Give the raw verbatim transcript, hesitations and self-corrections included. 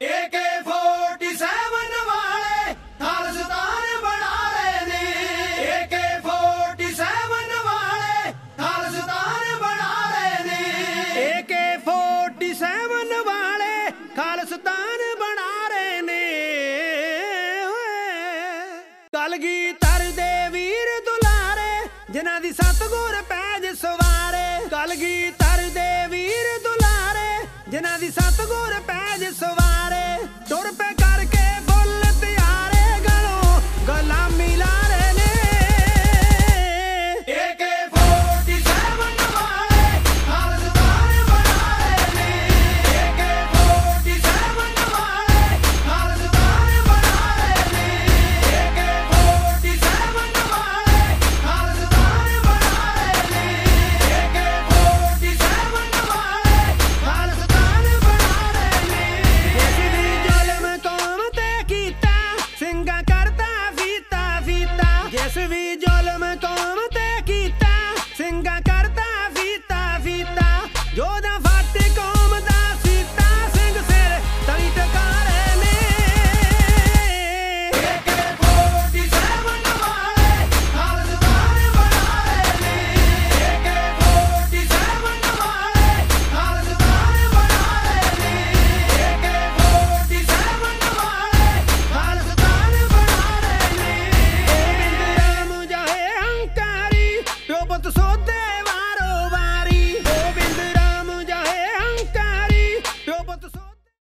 ए के forty seven वाले खालिस्तान बना रहे ने। ए के फोर्टी सेवन वाले खालिस्तान बना रहे ने। ए के फोर्टी सेवन वाले खालिस्तान बना रहे ने। कलगीधर दे वीर दुलारे जिन्हां दी सतगुर पैज सवारे। कलगीधर दे वीर दुलारे जिन्हां दी सतगुर पैज सवारे।